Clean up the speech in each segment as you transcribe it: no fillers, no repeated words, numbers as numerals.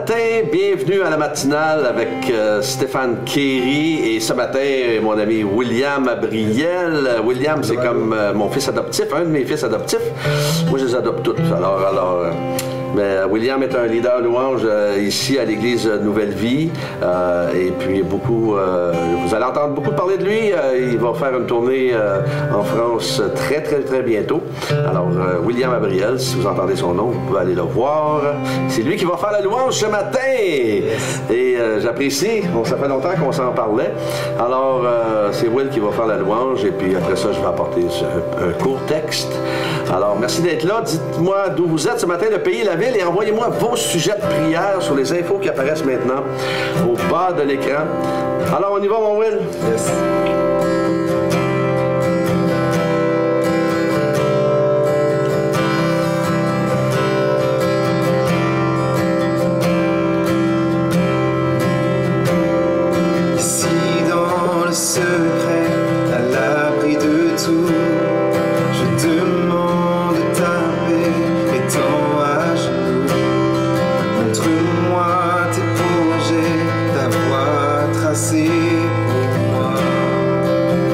matin, bienvenue à la matinale avec Stéphane Kéry et ce matin, mon ami William Abriel. William, c'est comme mon fils adoptif, un de mes fils adoptifs. Moi, je les adopte tous. Mais William est un leader louange ici à l'église Nouvelle Vie et puis beaucoup, vous allez entendre beaucoup parler de lui. Il va faire une tournée en France très bientôt. Alors William Abriel, si vous entendez son nom, vous pouvez aller le voir. C'est lui qui va faire la louange ce matin et j'apprécie. Bon, ça fait longtemps qu'on s'en parlait. Alors c'est Will qui va faire la louange et puis après ça je vais apporter un court texte. Alors merci d'être là. Dites-moi d'où vous êtes ce matin, le pays, la ville, et envoyez-moi vos sujets de prière sur les infos qui apparaissent maintenant au bas de l'écran. Alors, on y va, mon Will? Yes. Ici dans le secret, à l'abri de tout, je demande ta paix, étant à genoux. Montre-moi tes projets, ta voie tracée pour moi.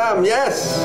William, yes!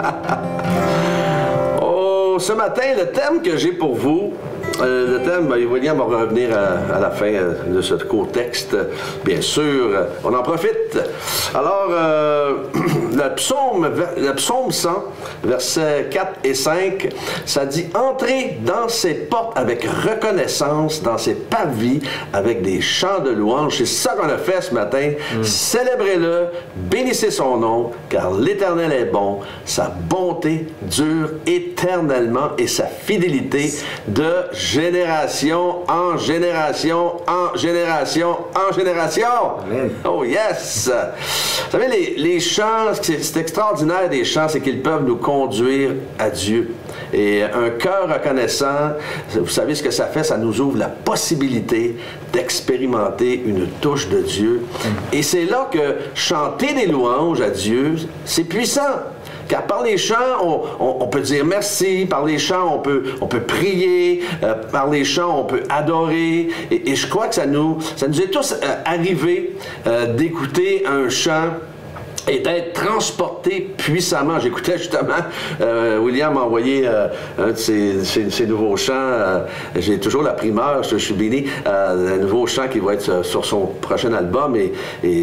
Oh, ce matin, le thème que j'ai pour vous, le thème, William va revenir à la fin de ce court texte, bien sûr, on en profite. Alors, le psaume 100, versets 4 et 5, ça dit « Entrez dans ses portes avec reconnaissance, dans ses parvis avec des chants de louange. » C'est ça qu'on a fait ce matin. Célébrez-le, bénissez son nom, car l'Éternel est bon, sa bonté dure éternellement et sa fidélité de génération en génération, en génération, en génération. Amen. Oh yes! Vous savez, les chants, c'est extraordinaire des chants, c'est qu'ils peuvent nous conduire à Dieu. Et un cœur reconnaissant, vous savez ce que ça fait? Ça nous ouvre la possibilité d'expérimenter une touche de Dieu. Et c'est là que chanter des louanges à Dieu, c'est puissant. Car par les chants, on peut dire merci, par les chants, on peut prier, par les chants, on peut adorer. Et je crois que ça nous est tous arrivé d'écouter un chant et d'être transporté puissamment. J'écoutais justement, William m'a envoyé un de ses nouveaux chants. J'ai toujours la primeur, je suis béni, un nouveau chant qui va être sur son prochain album. Et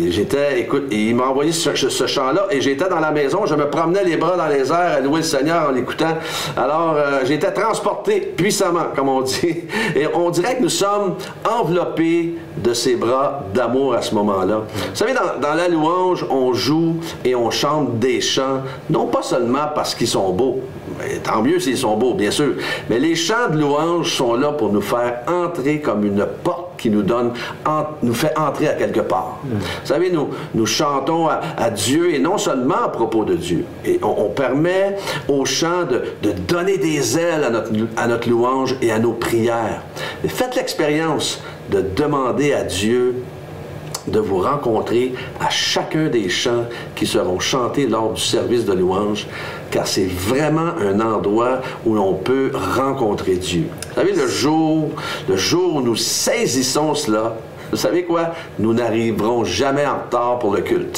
il m'a envoyé ce chant-là et j'étais dans la maison, je me promenais les bras dans les airs à louer le Seigneur en l'écoutant. Alors, j'étais transporté puissamment, comme on dit. Et on dirait que nous sommes enveloppés de ses bras d'amour à ce moment-là. Vous savez, dans la louange, on joue et on chante des chants, non pas seulement parce qu'ils sont beaux, mais tant mieux s'ils sont beaux, bien sûr, mais les chants de louange sont là pour nous faire entrer comme une porte qui nous fait entrer à quelque part. Vous savez, nous chantons à Dieu, et non seulement à propos de Dieu. Et on permet aux chants de donner des ailes à notre louange et à nos prières. Et faites l'expérience de demander à Dieu de vous rencontrer à chacun des chants qui seront chantés lors du service de louange, car c'est vraiment un endroit où l'on peut rencontrer Dieu. Vous savez, le jour où nous saisissons cela, vous savez quoi? Nous n'arriverons jamais en retard pour le culte.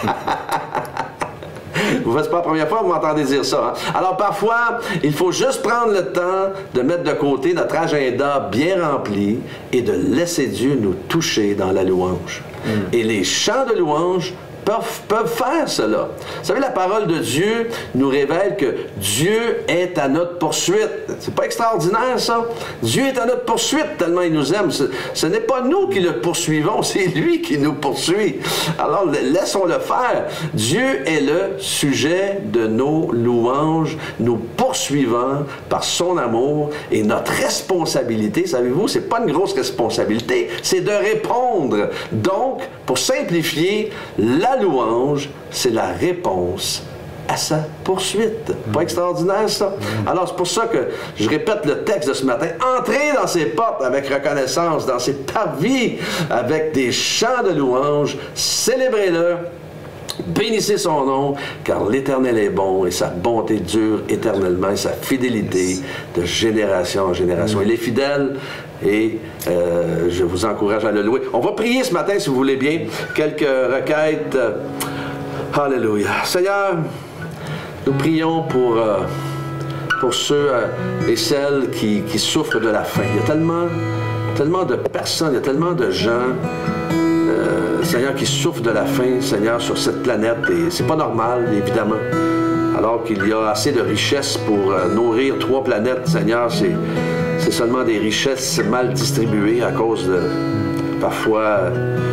C'est pas la première fois que vous m'entendez dire ça. Hein? Alors parfois, il faut juste prendre le temps de mettre de côté notre agenda bien rempli et de laisser Dieu nous toucher dans la louange. Et les chants de louange peuvent faire cela. Vous savez, la parole de Dieu nous révèle que Dieu est à notre poursuite. C'est pas extraordinaire, ça? Dieu est à notre poursuite tellement il nous aime. Ce n'est pas nous qui le poursuivons, c'est lui qui nous poursuit. Alors, laissons-le faire. Dieu est le sujet de nos louanges, nous poursuivant par son amour, et notre responsabilité, savez-vous, c'est pas une grosse responsabilité, c'est de répondre. Donc, pour simplifier, la louange, c'est la réponse à sa poursuite. Pas extraordinaire, ça? Alors, c'est pour ça que je répète le texte de ce matin. Entrez dans ses portes avec reconnaissance, dans ses parvis avec des chants de louange. Célébrez-le. Bénissez son nom, car l'Éternel est bon et sa bonté dure éternellement et sa fidélité de génération en génération. Il est fidèle et je vous encourage à le louer. On va prier ce matin, si vous voulez bien, quelques requêtes. Alléluia. Seigneur, nous prions pour ceux et celles qui souffrent de la faim. Il y a tellement de personnes, il y a tellement de gens, Seigneur, qui souffrent de la faim, Seigneur, sur cette planète. Et c'est pas normal, évidemment. Alors qu'il y a assez de richesses pour nourrir 3 planètes, Seigneur, c'est seulement des richesses mal distribuées à cause de, parfois,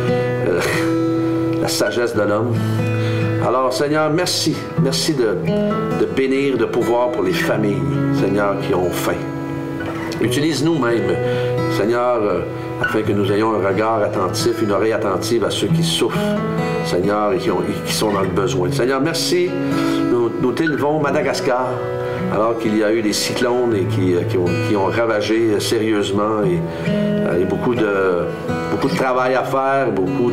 la sagesse de l'homme. Alors, Seigneur, merci. Merci de bénir, de pouvoir pour les familles, Seigneur, qui ont faim. Utilise-nous même, Seigneur, afin que nous ayons un regard attentif, une oreille attentive à ceux qui souffrent, Seigneur, et qui sont dans le besoin. Seigneur, merci. Nous t'élevons Madagascar, alors qu'il y a eu des cyclones et qui ont ravagé sérieusement et beaucoup de travail à faire,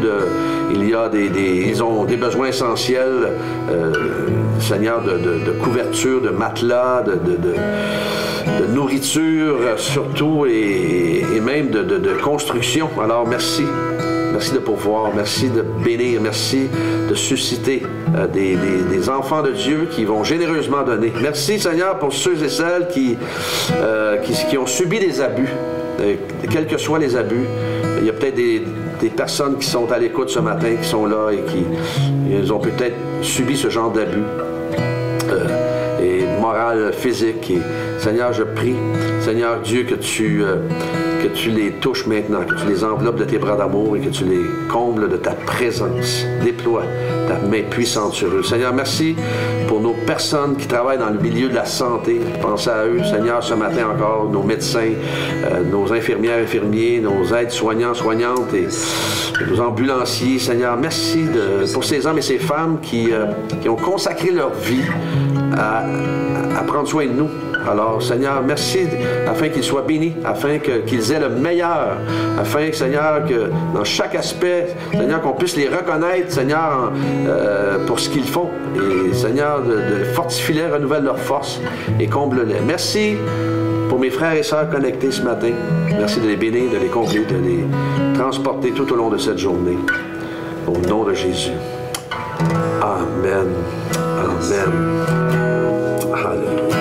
ils ont des besoins essentiels, Seigneur, de couverture, de matelas, de nourriture surtout et même de construction. Alors merci. Merci de pourvoir. Merci de bénir. Merci de susciter des enfants de Dieu qui vont généreusement donner. Merci, Seigneur, pour ceux et celles qui ont subi des abus, quels que soient les abus. Il y a peut-être des personnes qui sont à l'écoute ce matin, qui sont là et ils ont peut-être subi ce genre d'abus. Et moral, physique. Et, Seigneur, je prie, Seigneur Dieu, que tu les touches maintenant, que tu les enveloppes de tes bras d'amour et que tu les combles de ta présence. Déploie ta main puissante sur eux. Seigneur, merci pour nos personnes qui travaillent dans le milieu de la santé. Pensez à eux, Seigneur, ce matin encore, nos médecins, nos infirmières, infirmiers, nos aides-soignants, soignantes et nos ambulanciers. Seigneur, merci pour ces hommes et ces femmes qui ont consacré leur vie à prendre soin de nous. Alors, Seigneur, merci afin qu'ils soient bénis, afin qu'ils aient le meilleur, afin, Seigneur, que dans chaque aspect, Seigneur, qu'on puisse les reconnaître, Seigneur, pour ce qu'ils font. Et, Seigneur, de fortifie-les, renouvelle leur force et comble-les. Merci pour mes frères et sœurs connectés ce matin. Merci de les bénir, de les combler, de les transporter tout au long de cette journée. Au nom de Jésus. Amen. Amen. Alléluia.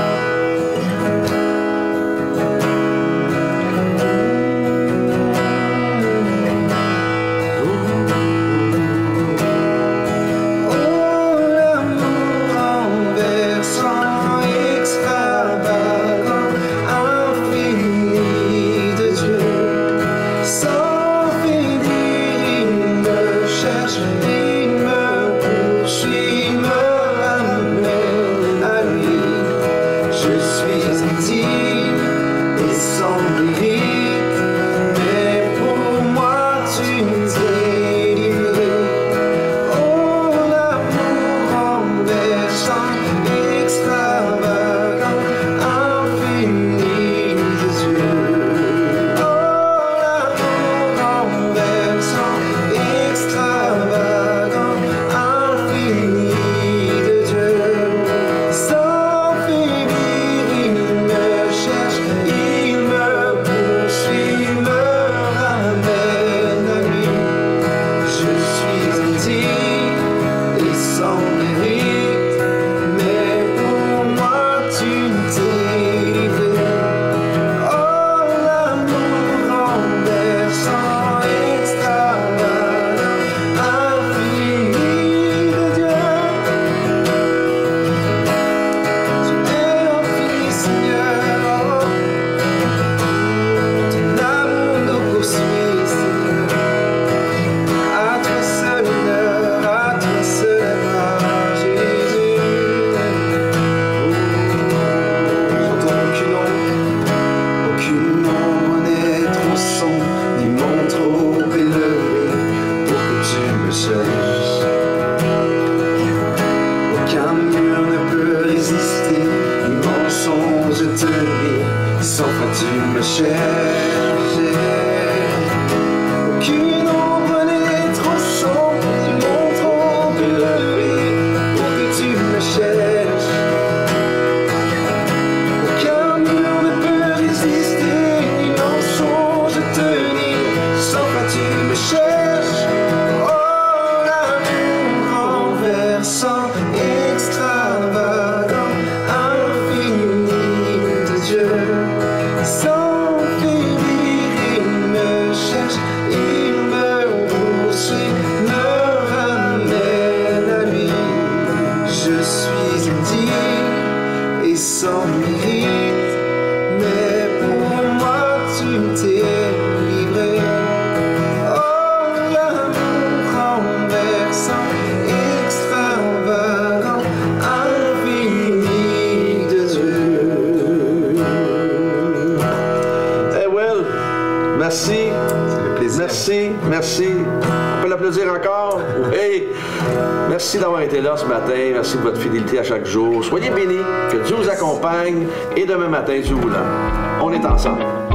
Merci. On peut l'applaudir encore. Hey, merci d'avoir été là ce matin. Merci de votre fidélité à chaque jour. Soyez bénis. Que Dieu vous accompagne. Et demain matin, Dieu voulant, on est ensemble.